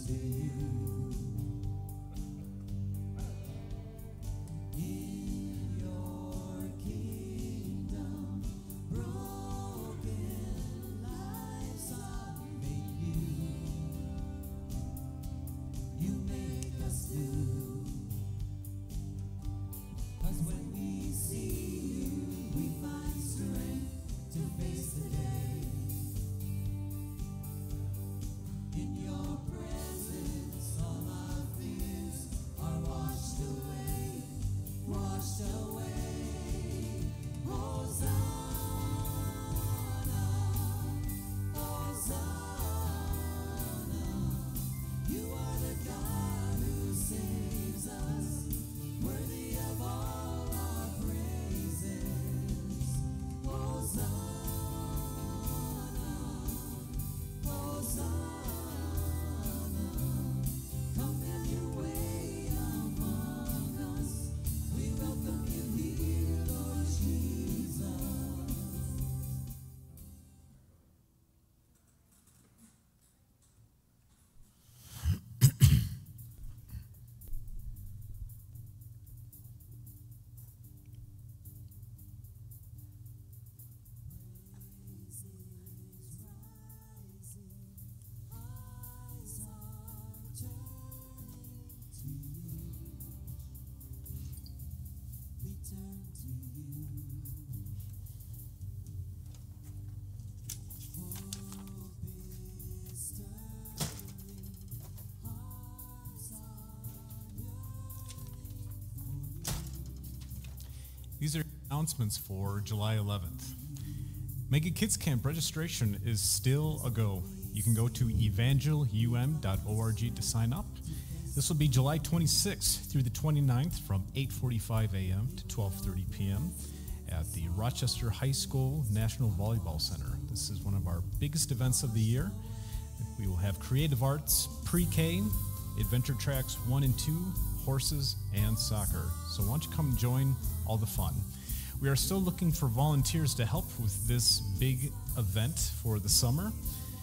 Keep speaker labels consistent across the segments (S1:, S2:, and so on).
S1: These are announcements for July 11th. Mega Kids Camp registration is still a go. You can go to evangelum.org to sign up. This will be July 26th through the 29th from 8:45 a.m. to 12:30 p.m. at the Rochester High School National Volleyball Center. This is one of our biggest events of the year. We will have creative arts, pre-K, adventure tracks 1 and 2, horses, and soccer. So why don't you come join all the fun. We are still looking for volunteers to help with this big event for the summer.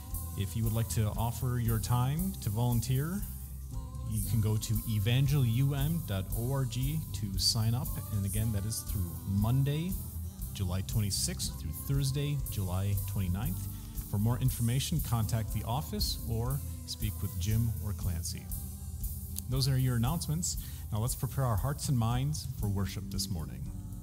S1: If you would like to offer your time to volunteer, you can go to evangelum.org to sign up. And again, that is through Monday, July 26th through Thursday, July 29th. For more information, contact the office or speak with Jim or Clancy. Those are your announcements. Now let's prepare our hearts and minds for worship this morning.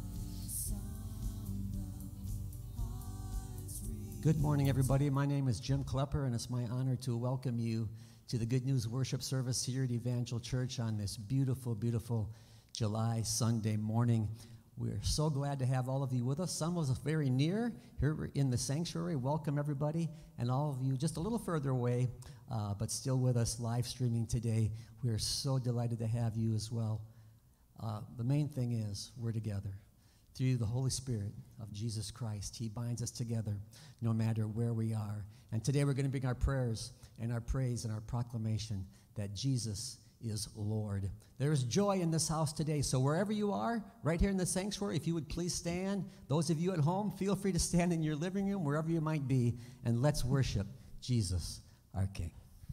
S2: Good morning, everybody. My name is Jim Klepper, and it's my honor to welcome you to the Good News worship service here at Evangel Church on this beautiful, beautiful July Sunday morning. We're so glad to have all of you with us. Some of us very near here in the sanctuary. Welcome, everybody. And all of you just a little further away, but still with us live streaming today. We are so delighted to have you as well. The main thing is we're together. Through the Holy Spirit of Jesus Christ, He binds us together no matter where we are. And today we're going to bring our prayers and our praise and our proclamation that Jesus is Lord. There is joy in this house today. So wherever you are, right here in the sanctuary, if you would please stand. Those of you at home, feel free to stand in your living room, wherever you might be, and let's worship Jesus, our King.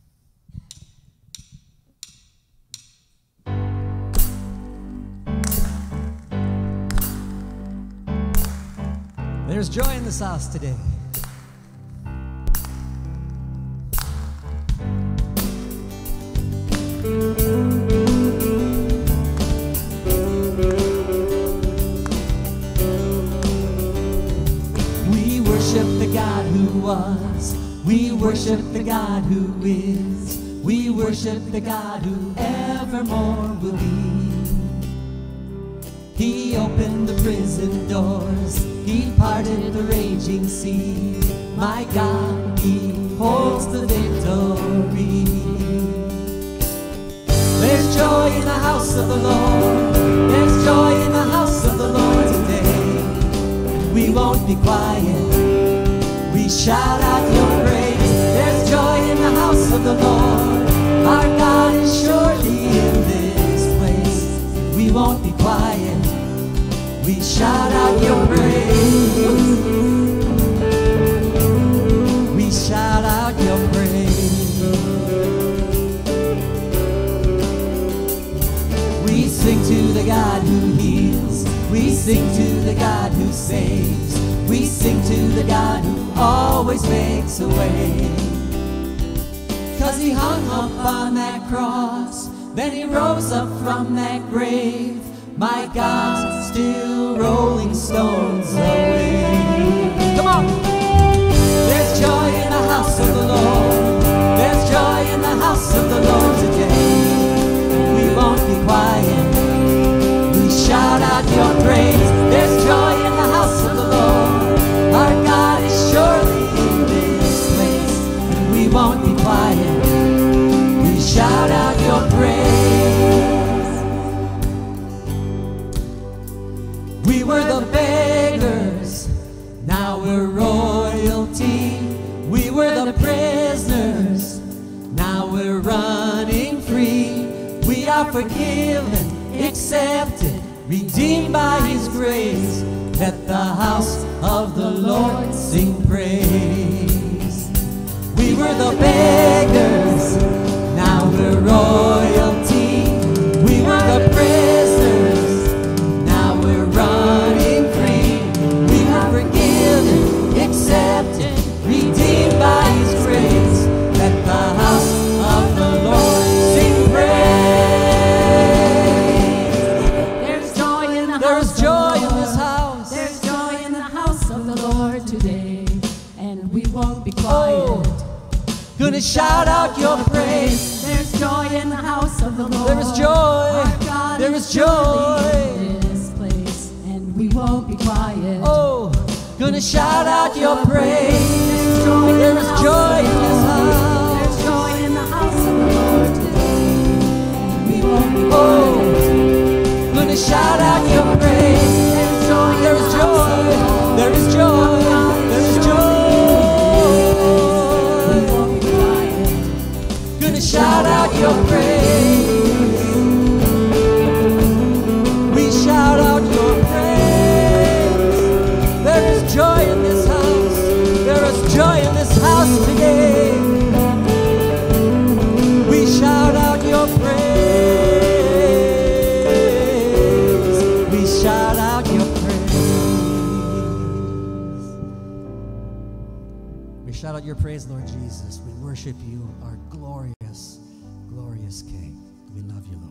S2: There's joy in this house today. We worship the God who was. We worship the God who is. We worship the God who evermore will be. He opened the prison doors. He parted the raging sea. My God, He holds the victory. There's joy in the house of the Lord. There's joy in the house of the Lord today. And we won't be quiet. We shout out your praise. There's joy in the house of the Lord. Our God is surely in this place. We won't be quiet. We shout out your praise. We shout out your praise. always makes a way. 'Cause he hung up on that cross, then he rose up from that grave. My God, still rolling stones away. Come on! There's joy in the house of the Lord. There's joy in the house of the Lord today. We won't be quiet. We shout out your praise. There's joy in the house of the Lord. Our God is surely in this place. And we won't be quiet. We shout out your praise. We were the beggars, now we're royalty. We were the prisoners, now we're running free. We are forgiven, accepted, redeemed by His grace. Let the house of the Lord sing praise. We were the beggars, now we're royalty. We were the prisoners, now we're running free. We are forgiven, accepted, redeemed by His grace. Let the house of the Lord sing praise.
S3: There's joy in the
S2: There's
S3: house.
S2: joy in this house.
S3: There's joy in the house of the Lord today, and we won't be quiet.
S2: Gonna shout out your praise.
S3: There's joy in the house of the Lord.
S2: There is joy.
S3: Our God
S2: There is
S3: surely
S2: joy.
S3: in this place, and we won't be quiet.
S2: Oh, gonna shout out your praise.
S3: There's joy in
S2: There
S3: the
S2: is
S3: house
S2: joy
S3: of
S2: in
S3: the
S2: this
S3: Lord.
S2: house.
S3: There's joy in the house of the Lord today, and we won't be
S2: Oh,
S3: quiet.
S2: gonna shout out your praise.
S3: There's joy in
S2: There
S3: the
S2: is
S3: house of
S2: joy.
S3: the Lord.
S2: There is joy. There is joy.
S3: We won't be quiet.
S2: Gonna shout out your praise. We shout out your praise. There is joy in this house. There is joy in this house today. We shout out your praise. We shout out your praise. We shout out your praise, Lord Jesus. We worship you, our glorious, glorious King. We love you, Lord.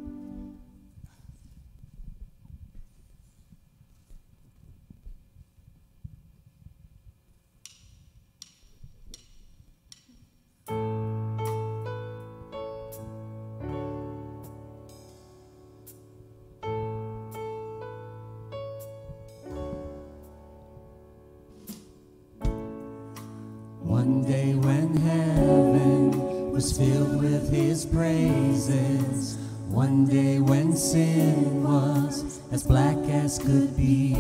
S2: One day when heaven was filled with His praises, one day when sin was as black as could be,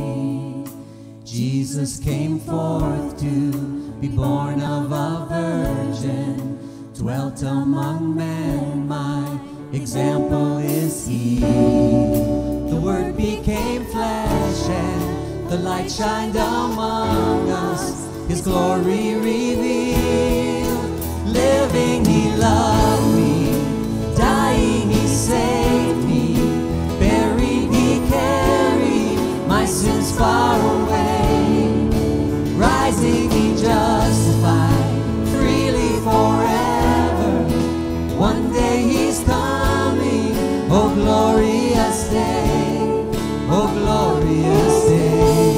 S2: Jesus came forth to be born of a virgin, dwelt among men, my example is He. The Word became flesh and the light shined among us, His glory revealed. Living He loved me, dying He saved me, buried He carried my sins far away, rising He justified freely forever. One day He's coming, oh glorious day, oh glorious day.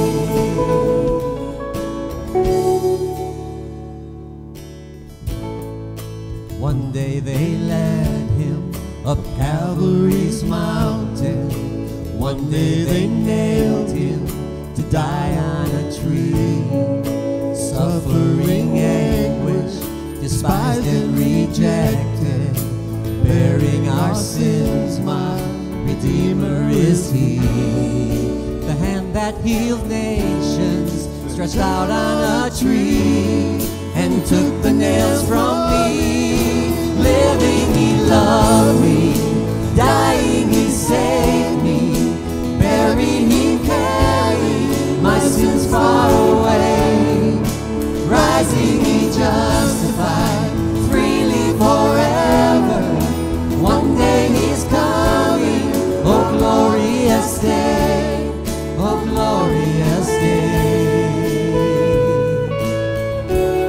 S2: One day they led Him up Calvary's mountain. One day they nailed Him to die on a tree. Suffering anguish, despised and rejected, bearing our sins, my Redeemer is He. The hand that healed nations stretched out on a tree and took the nails from me. Living He loved me, dying He saved me, buried He carried my sins far away, rising He justified freely forever. One day He's coming, oh glorious day, oh glorious day.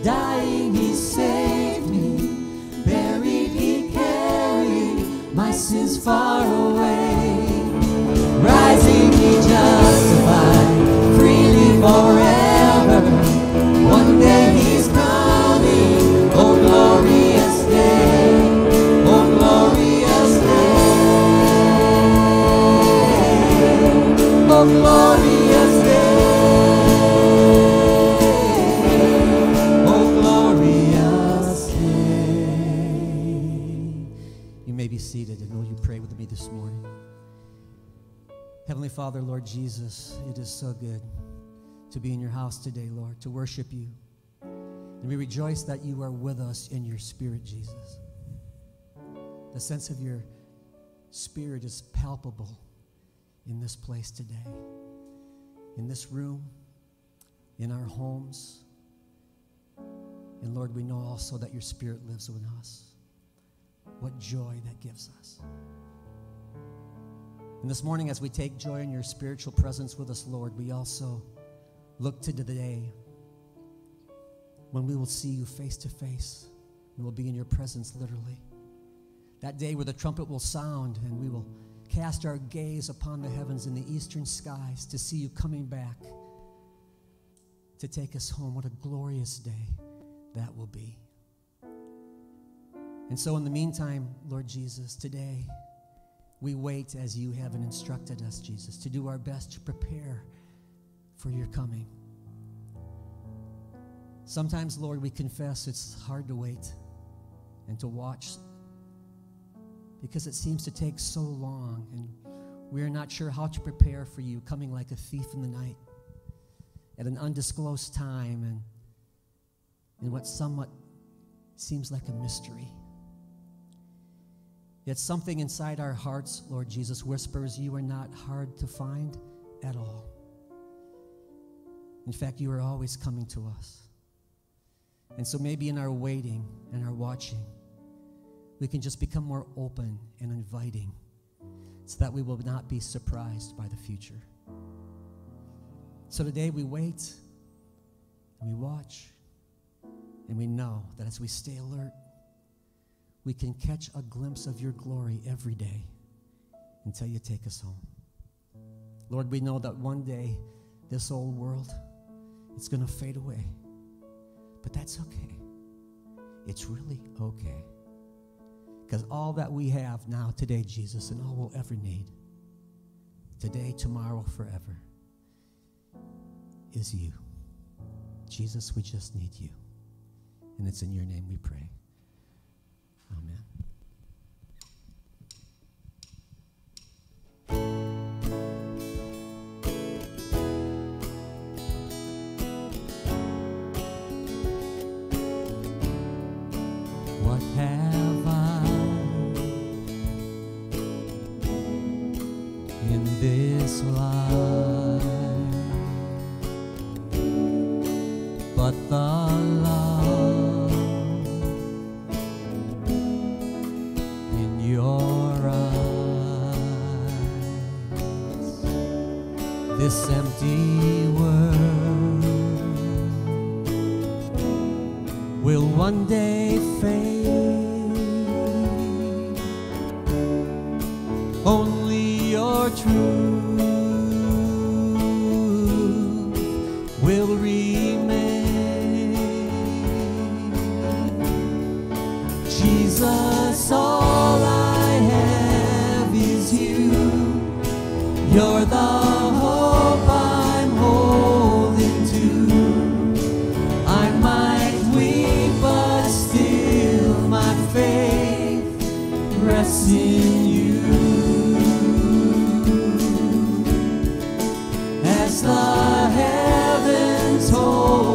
S2: Dying, he saved me. Buried, he carried my sins far away. Rising, he justified freely forever. One day he's coming. Oh, glorious day. Oh, glorious day. Oh, glorious day. Be seated, and will you pray with me this morning? Heavenly Father, Lord Jesus, it is so good to be in your house today, Lord, to worship you. And we rejoice that you are with us in your spirit, Jesus. The sense of your spirit is palpable in this place today, in this room, in our homes. And Lord, we know also that your spirit lives within us. What joy that gives us. And this morning, as we take joy in your spiritual presence with us, Lord, we also look to the day when we will see you face to face. We will be in your presence literally. That day where the trumpet will sound and we will cast our gaze upon the heavens in the eastern skies to see you coming back to take us home. What a glorious day that will be. And so in the meantime, Lord Jesus, today we wait as you have instructed us, Jesus, to do our best to prepare for your coming. Sometimes, Lord, we confess it's hard to wait and to watch because it seems to take so long, and we are not sure how to prepare for you coming like a thief in the night at an undisclosed time and in what somewhat seems like a mystery. Yet something inside our hearts, Lord Jesus, whispers you are not hard to find at all. In fact, you are always coming to us. And so maybe in our waiting and our watching, we can just become more open and inviting so that we will not be surprised by the future. So today we wait and we watch, and we know that as we stay alert, we can catch a glimpse of your glory every day until you take us home. Lord, we know that one day this old world, it's going to fade away. But that's okay. It's really okay. Because all that we have now today, Jesus, and all we'll ever need, today, tomorrow, forever, is you. Jesus, we just need you. And it's in your name we pray. Amen. What have I in this life but the love in your eyes? This empty world will one day fade. Only your truth will remain. Jesus, all I have is you. You're the hope I'm holding to. I might weep, but still my faith rests in you. As the heavens hold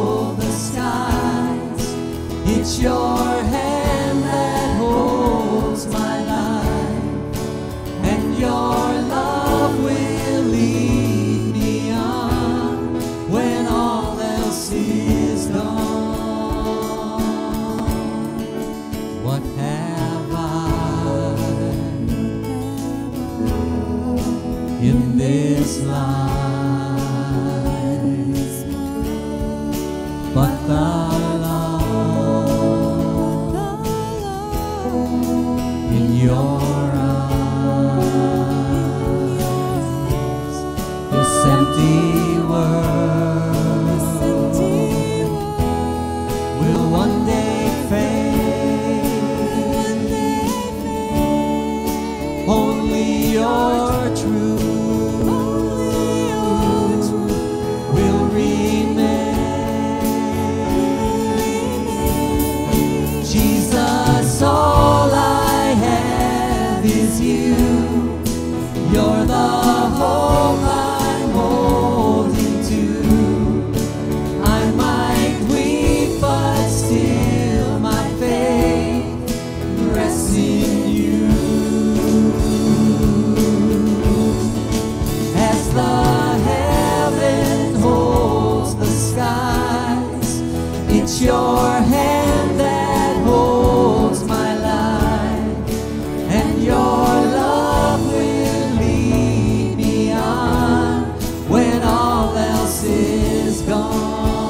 S2: It's your hand that holds my life, and your love will lead me on when all else is gone.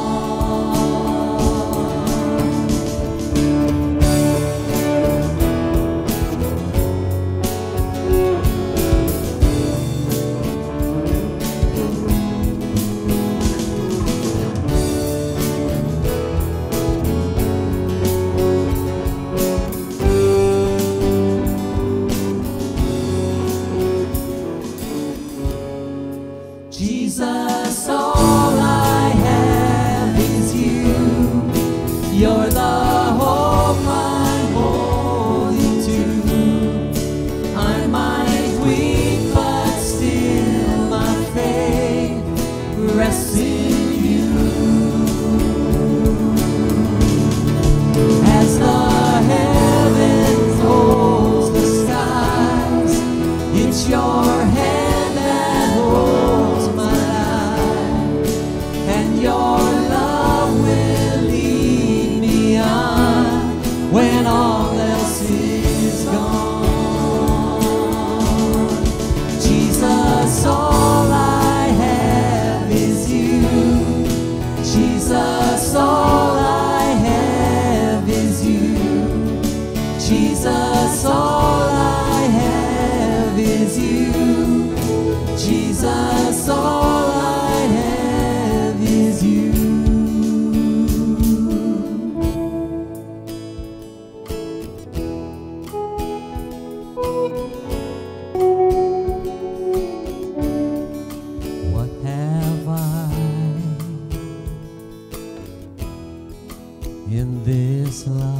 S2: Jesus, all I have is you. You're the hope I'm holding to. I might weak, but still my faith rests in you. As the heavens holds the skies, it's your hand that holds my life, and your love will lead me on when all else is gone. Jesus, all I have is you. Jesus, all I have is you. Jesus, all I have is you. Jesus, all I have is you. What have I in this life?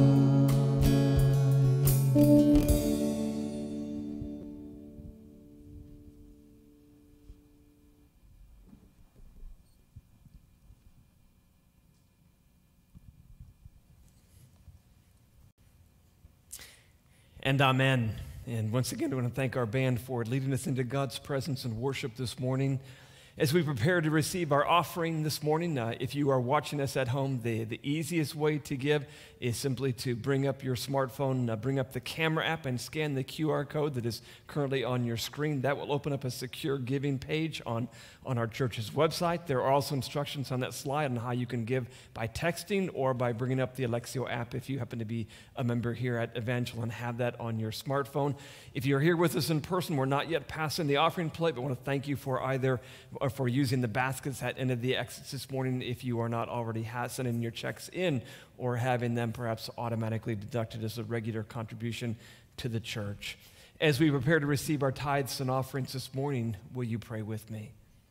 S4: And amen. And once again, I want to thank our band for leading us into God's presence and worship this morning. As we prepare to receive our offering this morning, if you are watching us at home, the easiest way to give is simply to bring up your smartphone, bring up the camera app and scan the QR code that is currently on your screen. That will open up a secure giving page on our church's website. There are also instructions on that slide on how you can give by texting or by bringing up the Alexio app if you happen to be a member here at Evangel and have that on your smartphone. If you're here with us in person, we're not yet passing the offering plate, but I want to thank you for for using the baskets at end of the exits this morning if you are not already sending your checks in or having them perhaps automatically deducted as a regular contribution to the church. As we prepare to receive our tithes and offerings this morning, will you pray with me?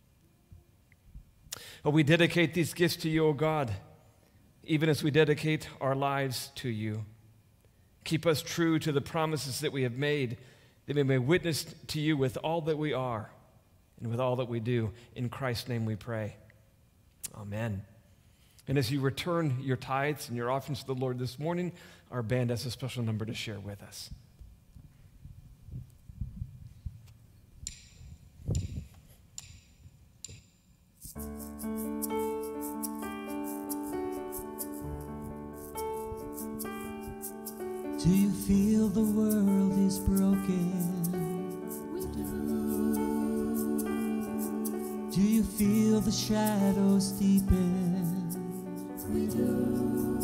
S4: We dedicate these gifts to you, O God, even as we dedicate our lives to you. Keep us true to the promises that we have made, that we may witness to you with all that we are and with all that we do. In Christ's name we pray. Amen. And as you return your tithes and your offerings to the Lord this morning, our band has a special number to share with us.
S2: Do you feel the world is broken?
S3: We do.
S2: Do you feel the shadows deepen?
S3: We do.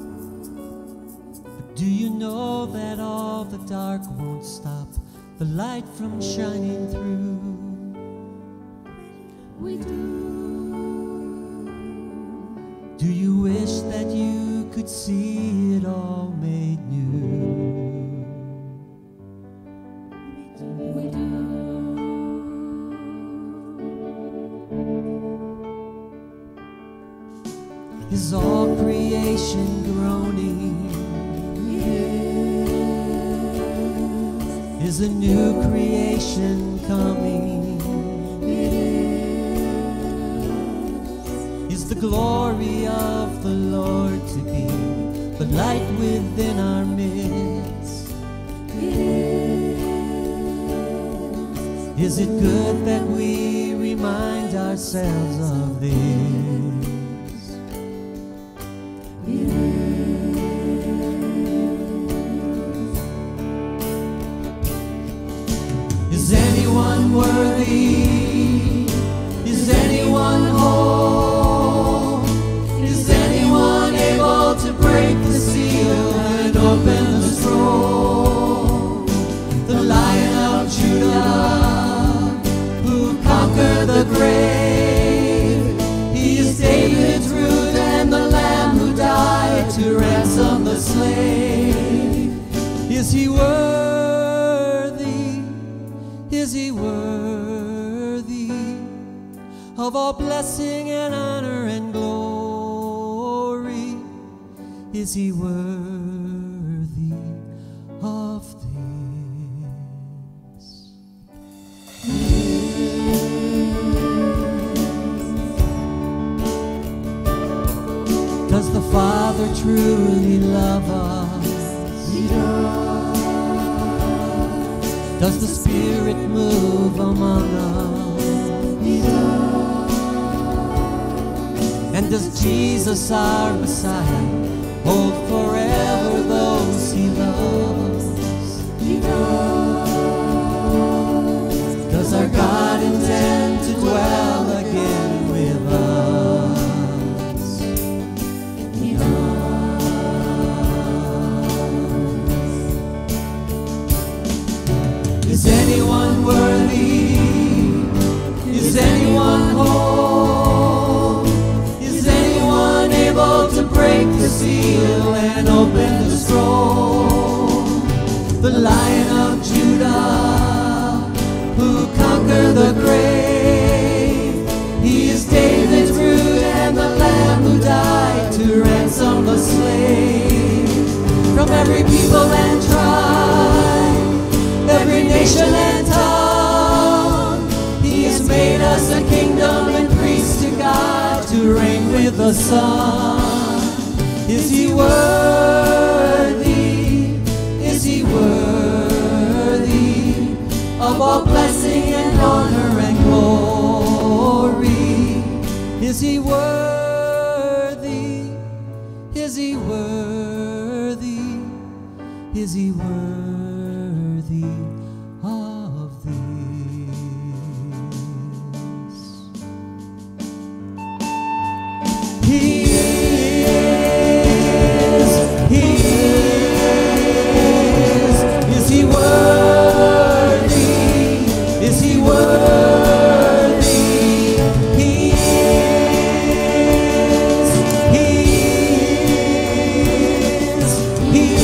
S2: But do you know that all the dark won't stop the light from shining through?
S3: We do.
S2: Do you wish that you could see it all made new?
S3: We do.
S2: Is all creation groaning?
S3: Yes.
S2: Is a new creation coming?
S3: It
S2: Is the glory of the Lord to be the light within our midst? Is it good that we remind ourselves of this? of all blessing and honor and glory. Is he worthy of this? Does the Father truly love us? He does. Does the Spirit move among us? He does. And does Jesus, our Messiah, hold forever those he loves? He does. Does our God intend to dwell again with us? He does. Is anyone worthy? Is anyone whole? Is anyone able to break the seal and open the scroll? The Lion of Judah, who conquered the grave, he is David's root and the Lamb who died to ransom the slave. From every people and tribe, every nation and tongue, he has made us a kingdom and priests to God, to reign with the Son. Is he worthy? Is he worthy of all blessing and honor and glory? Is he worthy? Is he worthy? Is he worthy of this? He is. Is he worthy? Is he worthy? He is. He is.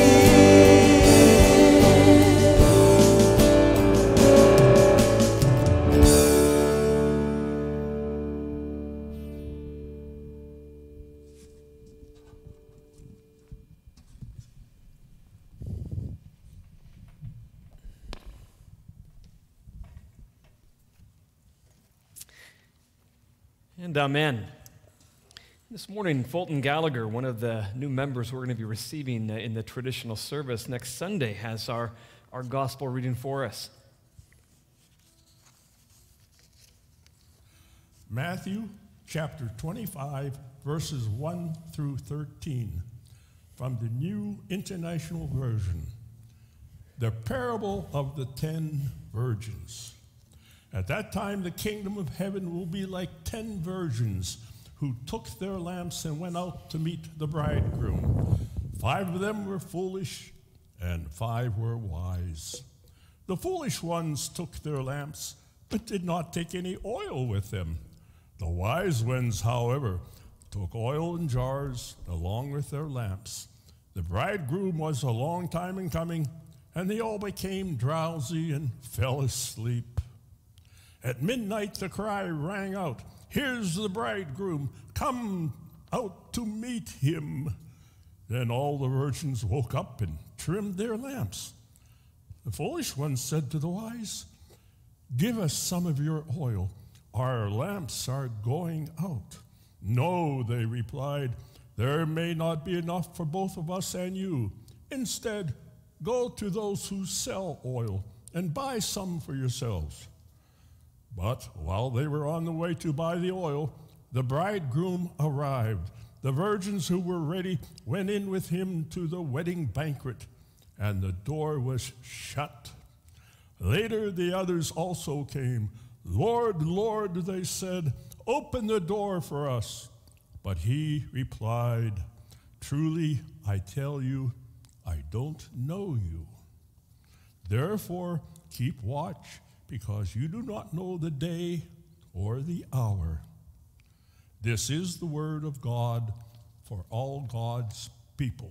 S4: And amen. This morning, Fulton Gallagher, one of the new members we're going to be receiving in the traditional service next Sunday, has our gospel reading for us.
S5: Matthew chapter 25, verses 1 through 13, from the New International Version. The parable of the 10 virgins. At that time, the kingdom of heaven will be like 10 virgins who took their lamps and went out to meet the bridegroom. 5 of them were foolish, and 5 were wise. The foolish ones took their lamps, but did not take any oil with them. The wise ones, however, took oil in jars along with their lamps. The bridegroom was a long time in coming, and they all became drowsy and fell asleep. At midnight the cry rang out, "Here's the bridegroom, come out to meet him." Then all the virgins woke up and trimmed their lamps. The foolish ones said to the wise, "Give us some of your oil. Our lamps are going out." "No," they replied, "there may not be enough for both of us and you. Instead, go to those who sell oil and buy some for yourselves." But while they were on the way to buy the oil, the bridegroom arrived. The virgins who were ready went in with him to the wedding banquet, and the door was shut. Later the others also came. "Lord, Lord," they said, "open the door for us." But he replied, "Truly, I tell you, I don't know you. Therefore, keep watch, because you do not know the day or the hour." This is the word of God for all God's people.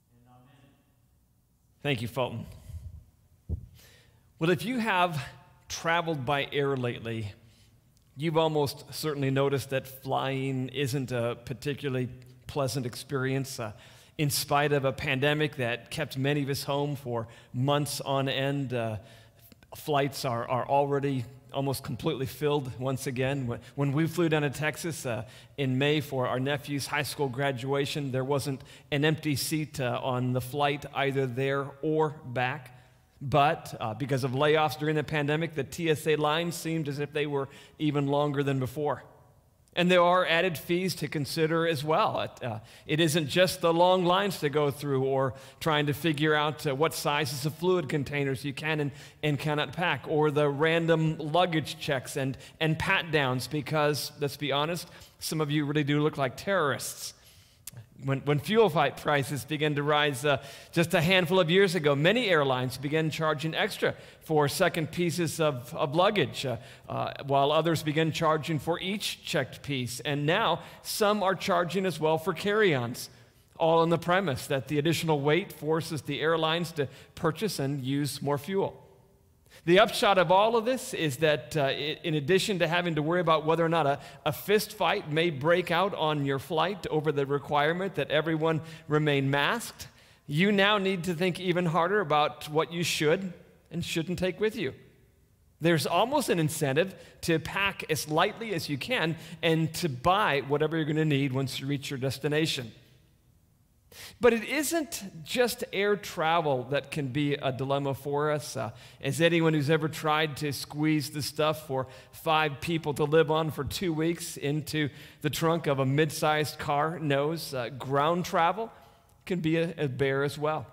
S4: Thank you, Fulton. Well, if you have traveled by air lately, you've almost certainly noticed that flying isn't a particularly pleasant experience. In spite of a pandemic that kept many of us home for months on end, flights are already almost completely filled once again. When we flew down to Texas in May for our nephew's high school graduation, there wasn't an empty seat on the flight either there or back. But because of layoffs during the pandemic, the TSA lines seemed as if they were even longer than before. And there are added fees to consider as well. It isn't just the long lines to go through or trying to figure out what sizes of fluid containers you can and cannot pack, or the random luggage checks and pat-downs, because, let's be honest, some of you really do look like terrorists. When fuel prices began to rise just a handful of years ago, many airlines began charging extra for second pieces of luggage, while others began charging for each checked piece. And now some are charging as well for carry-ons, all on the premise that the additional weight forces the airlines to purchase and use more fuel. The upshot of all of this is that in addition to having to worry about whether or not a fist fight may break out on your flight over the requirement that everyone remain masked, you now need to think even harder about what you should and shouldn't take with you. There's almost an incentive to pack as lightly as you can and to buy whatever you're going to need once you reach your destination. But it isn't just air travel that can be a dilemma for us. As anyone who's ever tried to squeeze the stuff for 5 people to live on for 2 weeks into the trunk of a mid-sized car knows, ground travel can be a bear as well.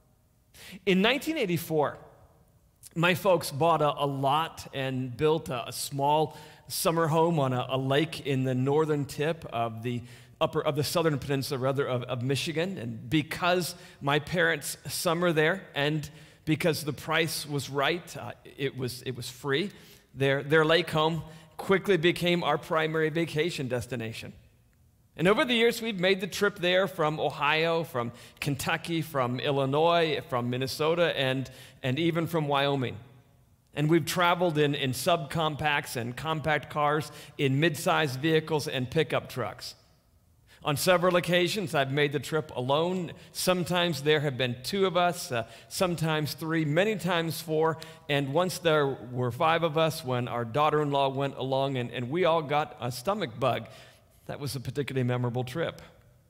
S4: In 1984, my folks bought a lot and built a small summer home on a lake in the northern tip of the southern peninsula, of Michigan. And because my parents summer there, and because the price was right, it was free, their lake home quickly became our primary vacation destination. And over the years, we've made the trip there from Ohio, from Kentucky, from Illinois, from Minnesota, and even from Wyoming. And we've traveled in subcompacts and compact cars, in mid-sized vehicles and pickup trucks. On several occasions, I've made the trip alone. Sometimes there have been 2 of us, sometimes 3, many times 4. And once there were 5 of us when our daughter-in-law went along and we all got a stomach bug. That was a particularly memorable trip.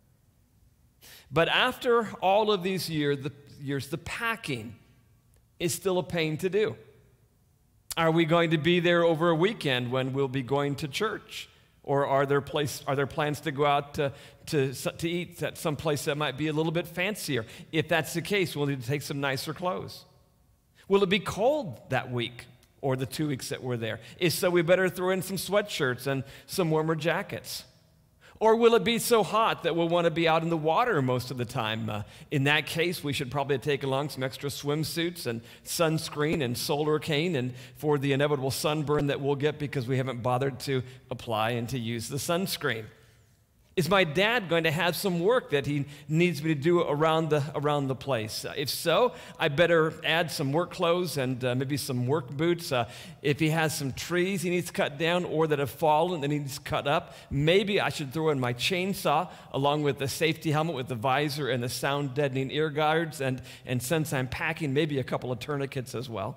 S4: But after all of these years, the packing is still a pain to do. Are we going to be there over a weekend when we'll be going to church? Or are there plans to go out to eat at some place that might be a little bit fancier? If that's the case, we'll need to take some nicer clothes. Will it be cold that week or the 2 weeks that we're there? If so, we better throw in some sweatshirts and some warmer jackets. Or will it be so hot that we'll want to be out in the water most of the time? In that case, we should probably take along some extra swimsuits and sunscreen and solar cane, and for the inevitable sunburn that we'll get because we haven't bothered to apply and to use the sunscreen. Is my dad going to have some work that he needs me to do around the place? If so, I better add some work clothes and maybe some work boots. If he has some trees he needs cut down or that have fallen that he needs cut up, maybe I should throw in my chainsaw along with the safety helmet with the visor and the sound deadening ear guards, and since I'm packing, maybe a couple of tourniquets as well.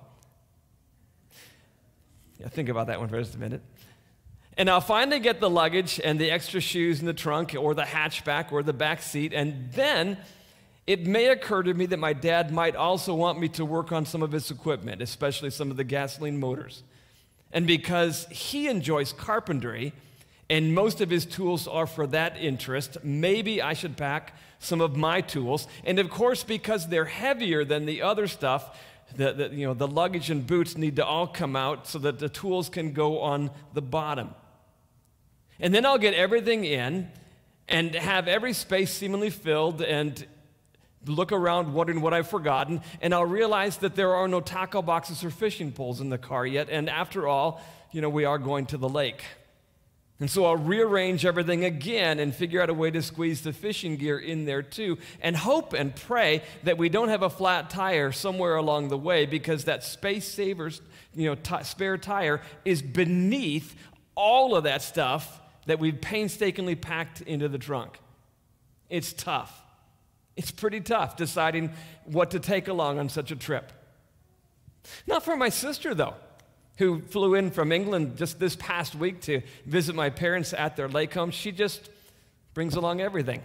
S4: Yeah, think about that one for just a minute. And I'll finally get the luggage and the extra shoes in the trunk or the hatchback or the back seat, and then it may occur to me that my dad might also want me to work on some of his equipment, especially some of the gasoline motors. And because he enjoys carpentry and most of his tools are for that interest, maybe I should pack some of my tools. And of course, because they're heavier than the other stuff, the luggage and boots need to all come out so that the tools can go on the bottom. And then I'll get everything in and have every space seemingly filled and look around wondering what I've forgotten, and I'll realize that there are no tackle boxes or fishing poles in the car yet, and after all, we are going to the lake. And so I'll rearrange everything again and figure out a way to squeeze the fishing gear in there too, and hope and pray that we don't have a flat tire somewhere along the way, because that space savers, spare tire is beneath all of that stuff that we've painstakingly packed into the trunk. It's tough. It's pretty tough deciding what to take along on such a trip. Not for my sister, though, who flew in from England just this past week to visit my parents at their lake home. She just brings along everything.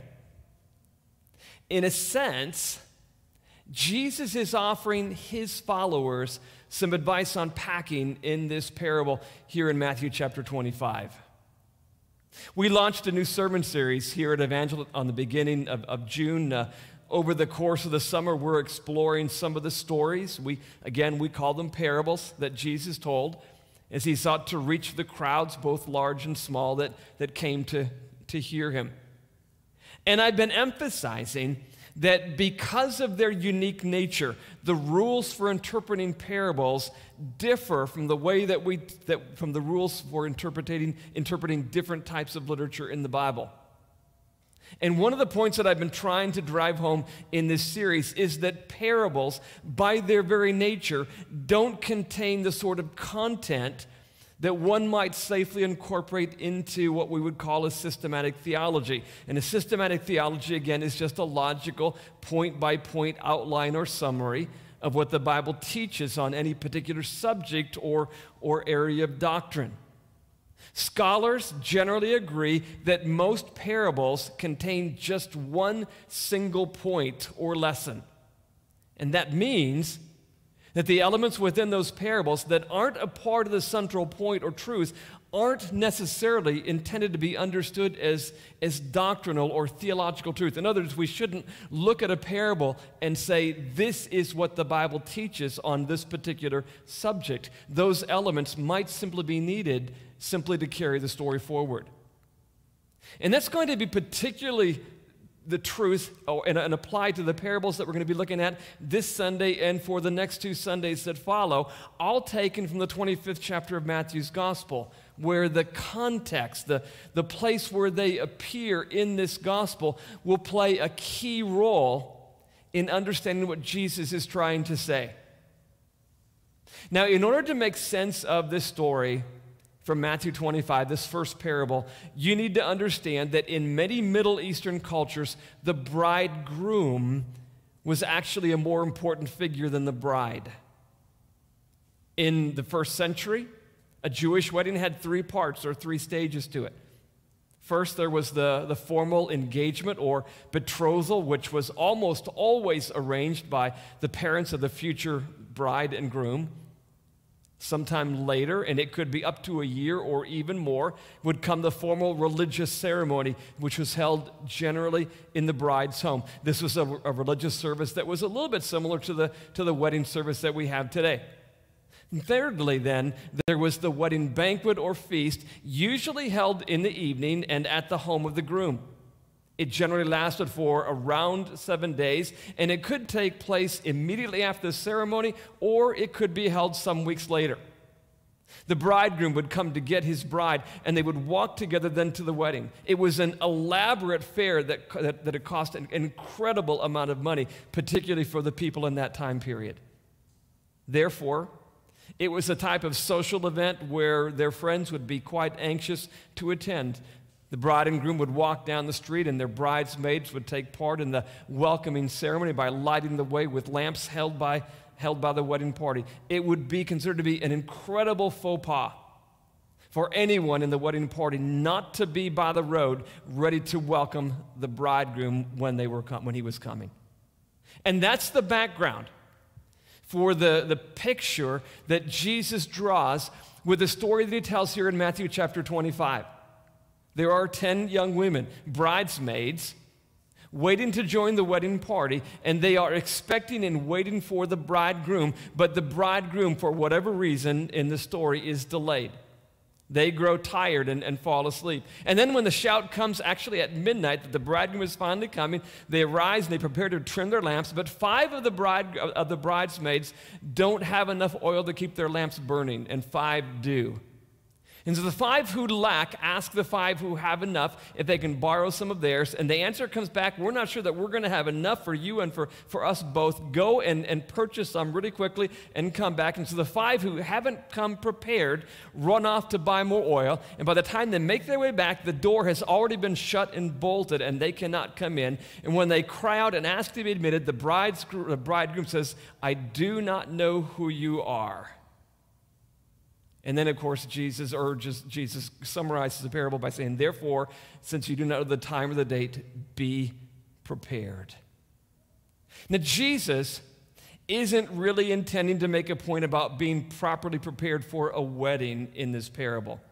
S4: In a sense, Jesus is offering his followers some advice on packing in this parable here in Matthew chapter 25. We launched a new sermon series here at Evangel on the beginning of June. Over the course of the summer, we're exploring some of the stories. We call them parables that Jesus told as he sought to reach the crowds, both large and small, that came to hear him. And I've been emphasizing that because of their unique nature, the rules for interpreting parables differ from the way from the rules for interpreting different types of literature in the Bible. And one of the points that I've been trying to drive home in this series is that parables, by their very nature, don't contain the sort of content that one might safely incorporate into what we would call a systematic theology. And a systematic theology, again, is just a logical point-by-point outline or summary of what the Bible teaches on any particular subject or area of doctrine. Scholars generally agree that most parables contain just one single point or lesson. And that means that the elements within those parables that aren't a part of the central point or truth aren't necessarily intended to be understood as doctrinal or theological truth. In other words, we shouldn't look at a parable and say, this is what the Bible teaches on this particular subject. Those elements might simply be needed simply to carry the story forward. And that's going to be particularly the truth and apply to the parables that we're going to be looking at this Sunday and for the next 2 Sundays that follow, all taken from the 25th chapter of Matthew's Gospel, where the context, the place where they appear in this Gospel will play a key role in understanding what Jesus is trying to say. Now, in order to make sense of this story from Matthew 25, this first parable, you need to understand that in many Middle Eastern cultures, the bridegroom was actually a more important figure than the bride. In the first century, a Jewish wedding had 3 parts or 3 stages to it. First, there was the formal engagement or betrothal, which was almost always arranged by the parents of the future bride and groom. Sometime later, and it could be up to a year or even more, would come the formal religious ceremony, which was held generally in the bride's home. This was a religious service that was a little bit similar to the wedding service that we have today. And thirdly, then, there was the wedding banquet or feast, usually held in the evening and at the home of the groom. It generally lasted for around 7 days, and it could take place immediately after the ceremony, or it could be held some weeks later. The bridegroom would come to get his bride, and they would walk together then to the wedding. It was an elaborate affair that it cost an incredible amount of money, particularly for the people in that time period. Therefore, it was a type of social event where their friends would be quite anxious to attend. The bride and groom would walk down the street, and their bridesmaids would take part in the welcoming ceremony by lighting the way with lamps held by the wedding party. It would be considered to be an incredible faux pas for anyone in the wedding party not to be by the road ready to welcome the bridegroom when he was coming. And that's the background for the picture that Jesus draws with the story that he tells here in Matthew chapter 25. There are 10 young women, bridesmaids, waiting to join the wedding party, and they are expecting and waiting for the bridegroom, but the bridegroom, for whatever reason in the story, is delayed. They grow tired and fall asleep. And then when the shout comes actually at midnight that the bridegroom is finally coming, they arise and they prepare to trim their lamps, but 5 of the bridesmaids don't have enough oil to keep their lamps burning, and 5 do. And so the 5 who lack ask the 5 who have enough if they can borrow some of theirs. And the answer comes back, we're not sure that we're going to have enough for you and for us both. Go and purchase some really quickly and come back. And so the 5 who haven't come prepared run off to buy more oil. And by the time they make their way back, the door has already been shut and bolted and they cannot come in. And when they cry out and ask to be admitted, the bridegroom says, I do not know who you are. And then, of course, Jesus summarizes the parable by saying, therefore, since you do not know the time or the date, be prepared. Now, Jesus isn't really intending to make a point about being properly prepared for a wedding in this parable.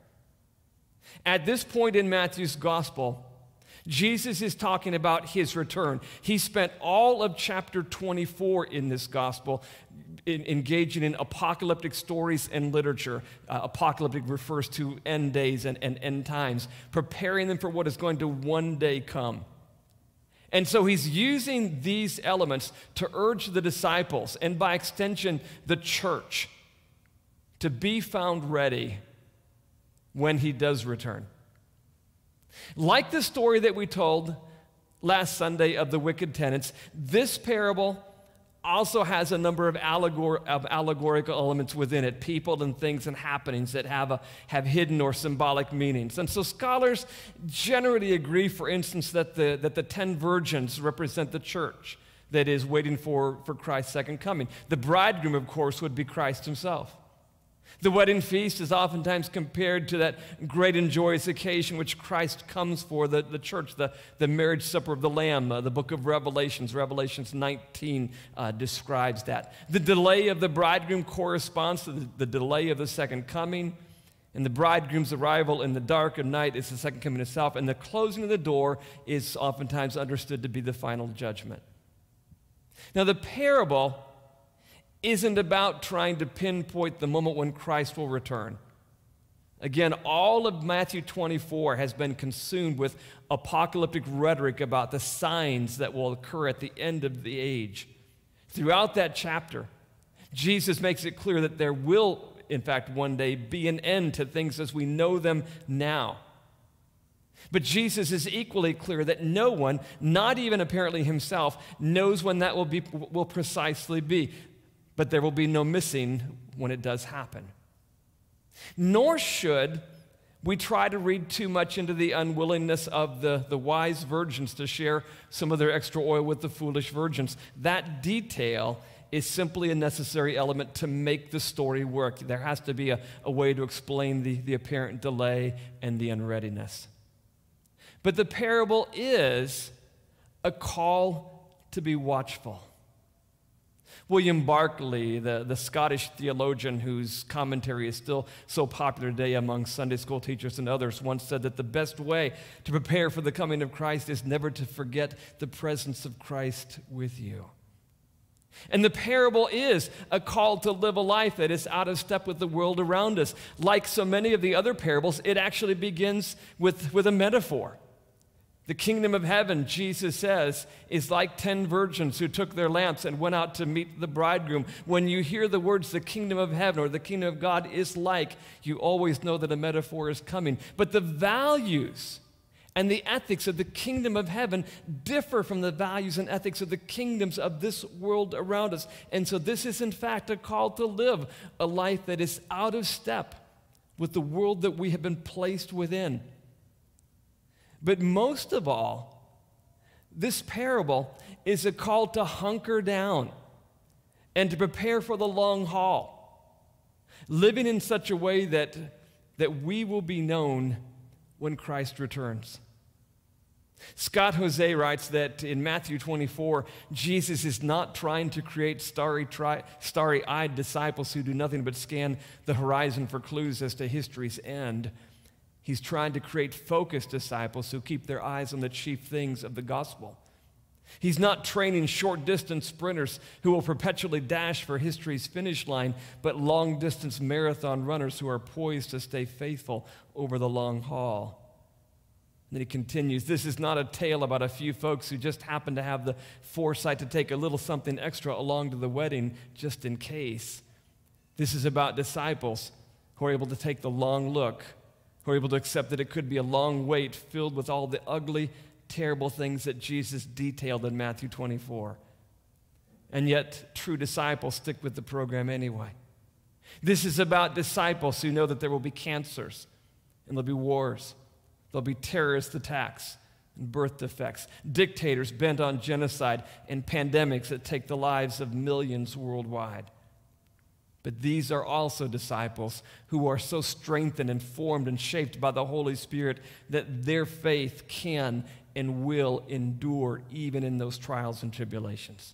S4: At this point in Matthew's gospel, Jesus is talking about his return. He spent all of chapter 24 in this gospel engaging in apocalyptic stories and literature. Apocalyptic refers to end days and end times, preparing them for what is going to one day come. And so he's using these elements to urge the disciples, and by extension, the church, to be found ready when he does return. Like the story that we told last Sunday of the wicked tenants, this parable also has a number of allegorical elements within it, people and things and happenings that have hidden or symbolic meanings. And so scholars generally agree, for instance, that the 10 virgins represent the church that is waiting for Christ's second coming. The bridegroom, of course, would be Christ himself. The wedding feast is oftentimes compared to that great and joyous occasion which Christ comes for, the church, the marriage supper of the Lamb. The book of Revelations 19, describes that. The delay of the bridegroom corresponds to the delay of the second coming, and the bridegroom's arrival in the dark of night is the second coming itself, and the closing of the door is oftentimes understood to be the final judgment. Now, the parable isn't about trying to pinpoint the moment when Christ will return. Again, all of Matthew 24 has been consumed with apocalyptic rhetoric about the signs that will occur at the end of the age. Throughout that chapter, Jesus makes it clear that there will, in fact, one day be an end to things as we know them now. But Jesus is equally clear that no one, not even apparently himself, knows when that will precisely be. But there will be no missing when it does happen. Nor should we try to read too much into the unwillingness of the wise virgins to share some of their extra oil with the foolish virgins. That detail is simply a necessary element to make the story work. There has to be a way to explain the apparent delay and the unreadiness. But the parable is a call to be watchful. William Barclay, the Scottish theologian whose commentary is still so popular today among Sunday school teachers and others, once said that the best way to prepare for the coming of Christ is never to forget the presence of Christ with you. And the parable is a call to live a life that is out of step with the world around us. Like so many of the other parables, it actually begins with a metaphor. The kingdom of heaven, Jesus says, is like 10 virgins who took their lamps and went out to meet the bridegroom. When you hear the words, the kingdom of heaven or the kingdom of God is like, you always know that a metaphor is coming. But the values and the ethics of the kingdom of heaven differ from the values and ethics of the kingdoms of this world around us. And so this is, in fact, a call to live a life that is out of step with the world that we have been placed within. But most of all, this parable is a call to hunker down and to prepare for the long haul, living in such a way that we will be known when Christ returns. Scott Jose writes that in Matthew 24, Jesus is not trying to create starry-eyed disciples who do nothing but scan the horizon for clues as to history's end. He's trying to create focused disciples who keep their eyes on the chief things of the gospel. He's not training short-distance sprinters who will perpetually dash for history's finish line, but long-distance marathon runners who are poised to stay faithful over the long haul. And then he continues, this is not a tale about a few folks who just happen to have the foresight to take a little something extra along to the wedding just in case. This is about disciples who are able to take the long look, who are able to accept that it could be a long wait filled with all the ugly, terrible things that Jesus detailed in Matthew 24. And yet, true disciples stick with the program anyway. This is about disciples who know that there will be cancers, and there'll be wars, there'll be terrorist attacks, and birth defects, dictators bent on genocide, and pandemics that take the lives of millions worldwide. But these are also disciples who are so strengthened and formed and shaped by the Holy Spirit that their faith can and will endure even in those trials and tribulations.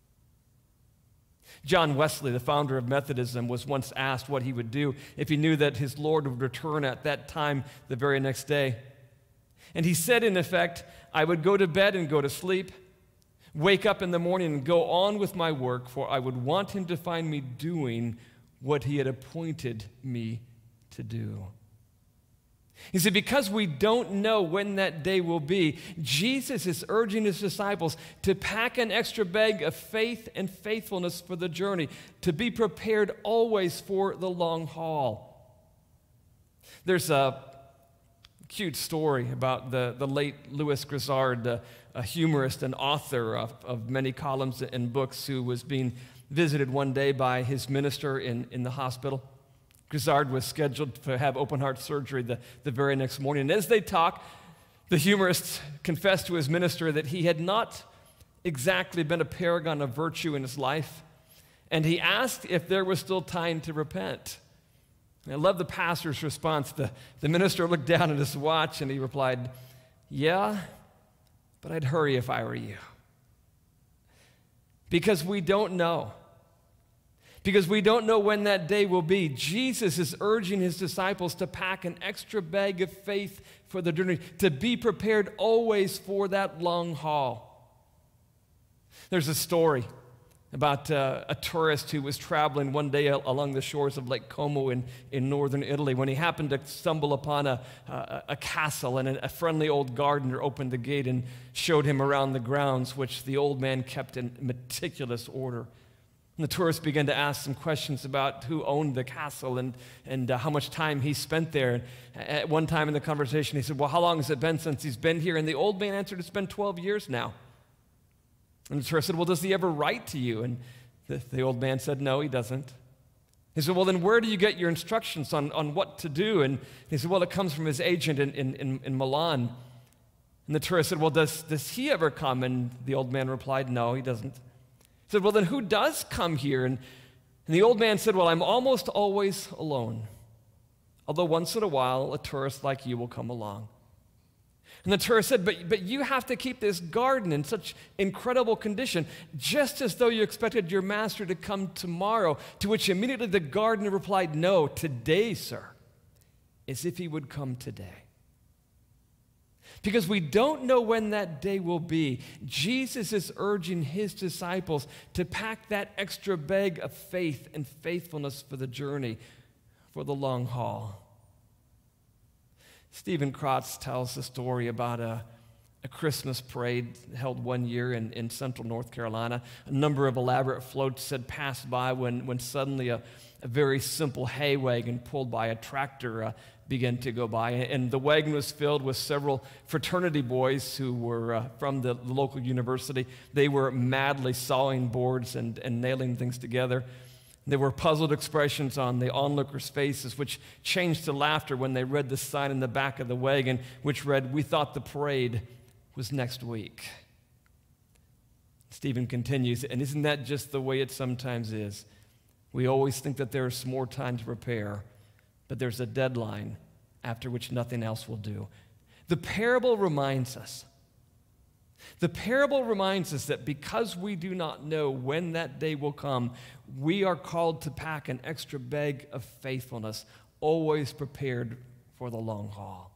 S4: John Wesley, the founder of Methodism, was once asked what he would do if he knew that his Lord would return at that time the very next day. And he said, in effect, I would go to bed and go to sleep, wake up in the morning and go on with my work, for I would want him to find me doing what he had appointed me to do. He said, because we don't know when that day will be, Jesus is urging his disciples to pack an extra bag of faith and faithfulness for the journey, to be prepared always for the long haul. There's a cute story about the late Louis Grizzard, a humorist and author of many columns and books, who was being visited one day by his minister in the hospital. Grizzard was scheduled to have open-heart surgery the very next morning. And as they talked, the humorist confessed to his minister that he had not exactly been a paragon of virtue in his life, and he asked if there was still time to repent. And I love the pastor's response. The minister looked down at his watch, and he replied, yeah, but I'd hurry if I were you. Because we don't know. Because we don't know when that day will be. Jesus is urging his disciples to pack an extra bag of faith for the journey, to be prepared always for that long haul. There's a story about a tourist who was traveling one day along the shores of Lake Como in northern Italy when he happened to stumble upon a castle, and a friendly old gardener opened the gate and showed him around the grounds, which the old man kept in meticulous order. And the tourist began to ask some questions about who owned the castle and how much time he spent there. And at one time in the conversation, he said, well, how long has it been since he's been here? And the old man answered, it's been 12 years now. And the tourist said, well, does he ever write to you? And the old man said, no, he doesn't. He said, well, then where do you get your instructions on what to do? And he said, well, it comes from his agent in Milan. And the tourist said, well, does he ever come? And the old man replied, no, he doesn't. He said, well, then who does come here? And the old man said, well, I'm almost always alone, although once in a while a tourist like you will come along. And the tourist said, but you have to keep this garden in such incredible condition, just as though you expected your master to come tomorrow, to which immediately the gardener replied, no, today, sir, as if he would come today. Because we don't know when that day will be, Jesus is urging his disciples to pack that extra bag of faith and faithfulness for the journey, for the long haul. Stephen Kratz tells the story about a Christmas parade held one year in central North Carolina. A number of elaborate floats had passed by when suddenly a very simple hay wagon pulled by a tractor began to go by. And the wagon was filled with several fraternity boys who were from the local university. They were madly sawing boards and nailing things together. There were puzzled expressions on the onlookers' faces, which changed to laughter when they read the sign in the back of the wagon, which read, "We thought the parade was next week." Stephen continues, and isn't that just the way it sometimes is? We always think that there's more time to prepare, but there's a deadline after which nothing else will do. The parable reminds us that because we do not know when that day will come, we are called to pack an extra bag of faithfulness, always prepared for the long haul.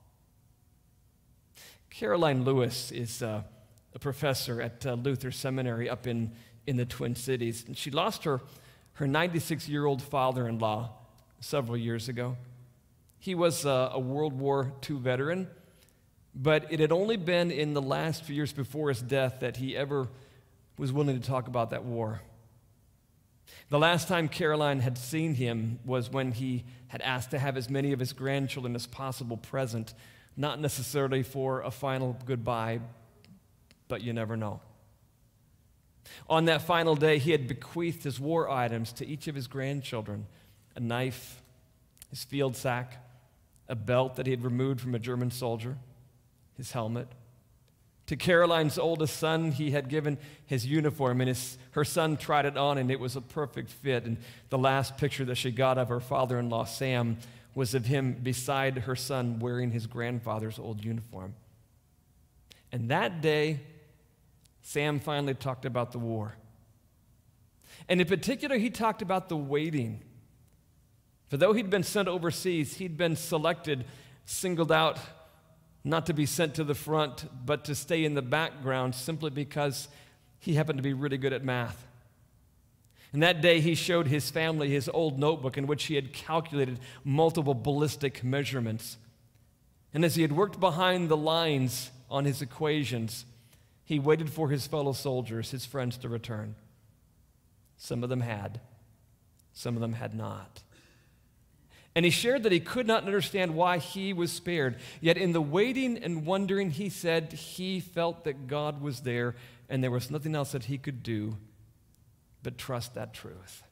S4: Caroline Lewis is a professor at Luther Seminary up in the Twin Cities. And she lost her 96-year-old father-in-law several years ago. He was a World War II veteran, but it had only been in the last few years before his death that he ever was willing to talk about that war. The last time Caroline had seen him was when he had asked to have as many of his grandchildren as possible present, not necessarily for a final goodbye, but you never know. On that final day, he had bequeathed his war items to each of his grandchildren: a knife, his field sack, a belt that he had removed from a German soldier, his helmet. To Caroline's oldest son, he had given his uniform, and her son tried it on, and it was a perfect fit. And the last picture that she got of her father-in-law, Sam, was of him beside her son wearing his grandfather's old uniform. And that day, Sam finally talked about the war. And in particular, he talked about the waiting. For though he'd been sent overseas, he'd been selected, singled out, not to be sent to the front, but to stay in the background simply because he happened to be really good at math. And that day he showed his family his old notebook in which he had calculated multiple ballistic measurements. And as he had worked behind the lines on his equations, he waited for his fellow soldiers, his friends, to return. Some of them had, some of them had not. And he shared that he could not understand why he was spared. Yet in the waiting and wondering, he said he felt that God was there and there was nothing else that he could do but trust that truth.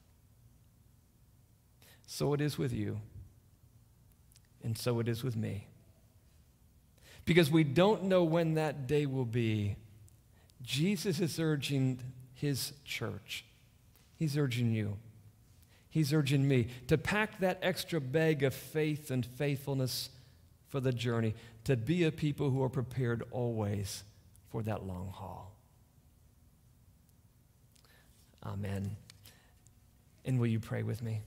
S4: So it is with you, and so it is with me. Because we don't know when that day will be, Jesus is urging his church. He's urging you. He's urging me to pack that extra bag of faith and faithfulness for the journey, to be a people who are prepared always for that long haul. Amen. And will you pray with me?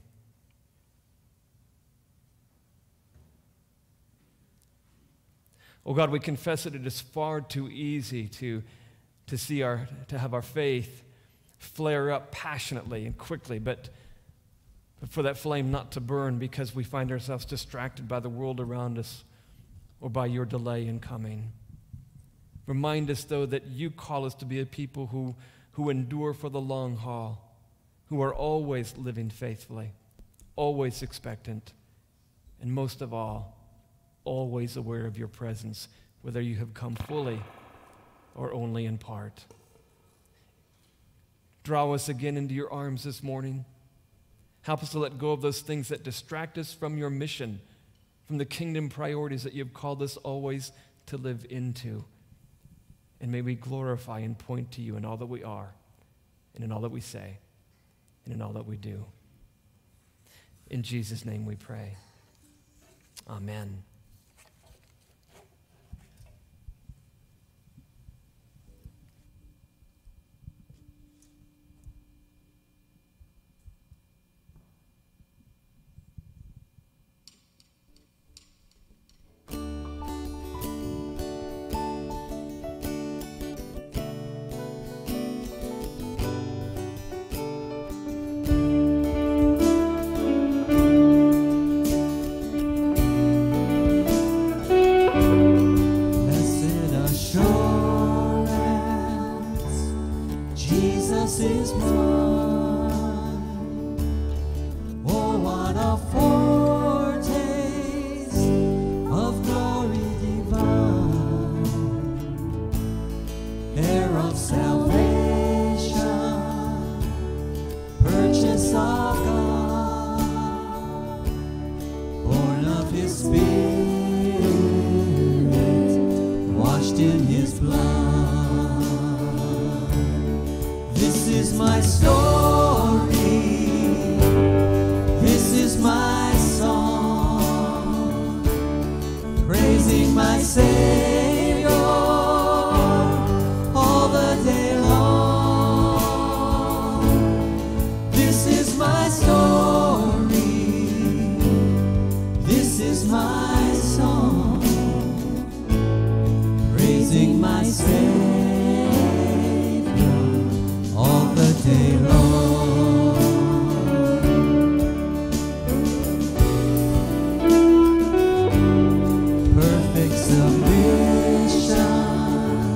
S4: Oh God, we confess that it is far too easy to have our faith flare up passionately and quickly, but for that flame not to burn because we find ourselves distracted by the world around us or by your delay in coming. Remind us, though, that you call us to be a people who endure for the long haul, who are always living faithfully, always expectant, and most of all, always aware of your presence, whether you have come fully or only in part. Draw us again into your arms this morning. Help us to let go of those things that distract us from your mission, from the kingdom priorities that you've called us always to live into. And may we glorify and point to you in all that we are, and in all that we say, and in all that we do. In Jesus' name we pray. Amen.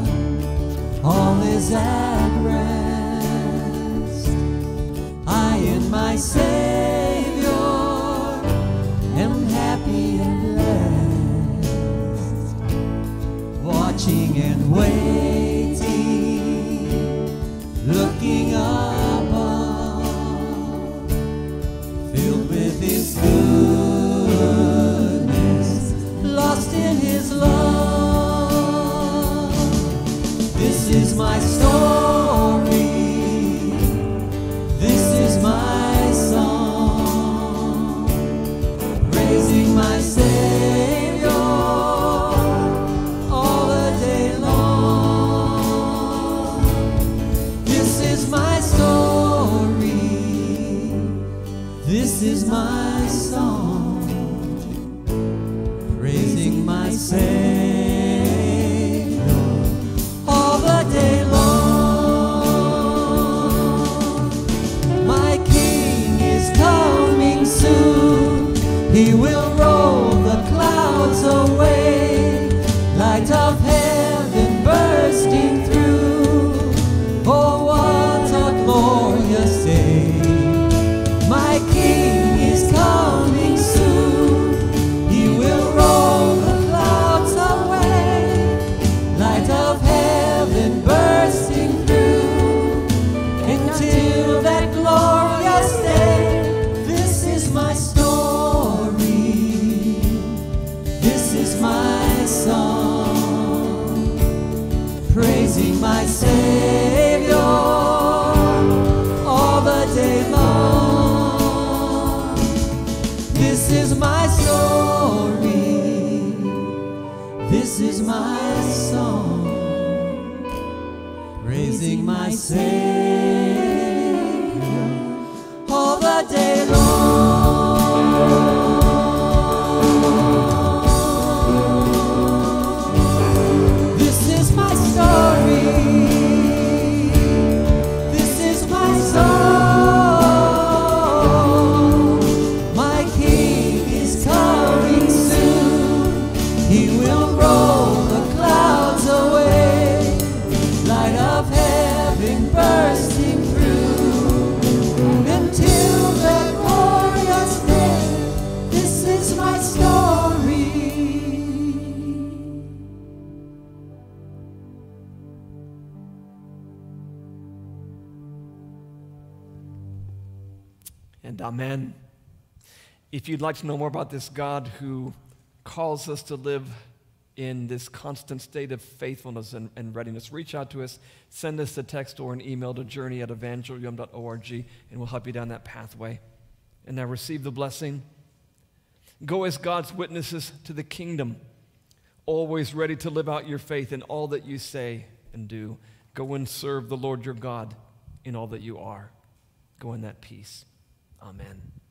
S2: All is at rest. I Savior, am happy and blessed, watching and waiting, looking above, filled with His goodness, lost in His love. This is my story, this is my song, praising my Savior all the day long. This is my story, this is my song, praising my Savior all the day long. My King is coming soon, He will roll the clouds away, light of heaven bursting through. Oh, what a glorious day. My King is coming soon, He will roll the clouds away, light of heaven bursting through. Until that glorious day, this is my story, this is my song, praising my Savior all the day long. This is my story, this is my song, praising my Savior all the day long. This is my story, this is my song. My King is coming soon, He will roll the clouds away, light of heaven bursting through. Until that glorious day, this is my story.
S4: And amen. If you'd like to know more about this God who calls us to live in this constant state of faithfulness and readiness, reach out to us, send us a text or an email to journey@evangelium.org, and we'll help you down that pathway. And now receive the blessing. Go as God's witnesses to the kingdom, always ready to live out your faith in all that you say and do. Go and serve the Lord your God in all that you are. Go in that peace. Amen.